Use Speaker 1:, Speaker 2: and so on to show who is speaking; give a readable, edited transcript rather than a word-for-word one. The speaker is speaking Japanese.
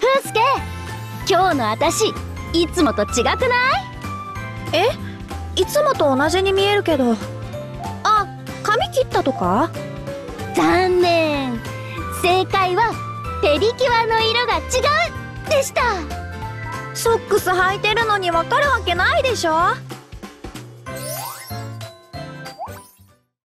Speaker 1: 風介、今日のあたしいつもと違くない？
Speaker 2: え？いつもと同じに見えるけど。あ、髪切ったとか？
Speaker 1: 残念。正解はペディキュアの色が違うでした。
Speaker 2: ソックス履いてるのにわかるわけないでしょ。